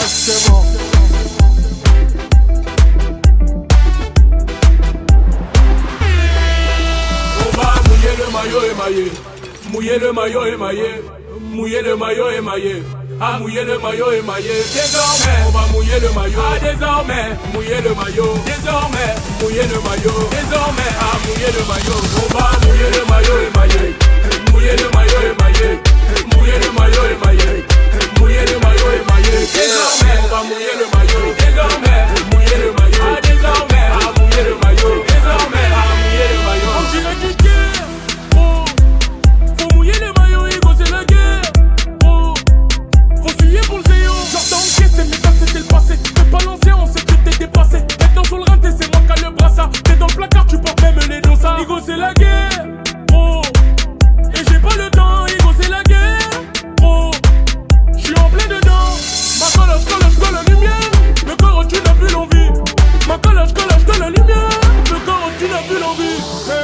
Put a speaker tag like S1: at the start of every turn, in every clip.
S1: c'est bon.
S2: On va mouiller le maillot émaillé. Mouiller le maillot émaillé. Mouiller le maillot émaillé. À mouiller le maillot émaillé. Désormais, on va mouiller le maillot. Ah, désormais, mouiller le maillot. Désormais, mouiller le maillot. Désormais, à mouiller le maillot. On va mouiller le maillot émaillé. Mouiller le maillot émaillé. Mouiller le maillot émaillé. Mouiller le maillot émaillé. Désormais, on va mouiller le maillot. Désormais, mouiller le maillot. Ah, désormais, à mouiller le maillot. Désormais, à mouiller le maillot. On dirait du guerre. Oh, faut mouiller le maillot, Igo, c'est la guerre. Pour le zéo, j'entends encaisser, mais ça c'était le passé. T'es pas lancé, on sait que t'es dépassé. Maintenant sur le rein, c'est moi qui a le brassard. T'es dans le placard, tu portes même les dossards. Igo, c'est la guerre, oh. Et j'ai pas le temps, Igo, c'est la guerre, oh. J'suis en plein dedans. Ma collage, la lumière. Le corps, tu n'as plus l'envie. Ma collage, la lumière. Le corps, tu n'as plus l'envie.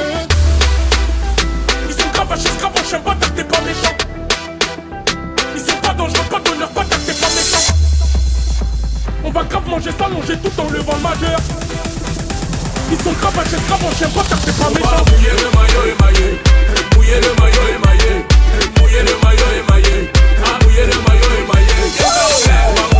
S2: Ils sont gravachés, j'aime pas, t'es pas méchant. Ils sont pas dangereux, pas d'honneur, pas t'es pas méchant. On va grave manger ça, manger tout en levant le majeur. Ils sont gravachés, j'aime pas, t'es pas méchant. On va mouiller le maillot émaillé. Mouiller le maillot émaillé. Mouiller le maillot émaillé. Ah, mouiller le maillot émaillé. Désormais, on va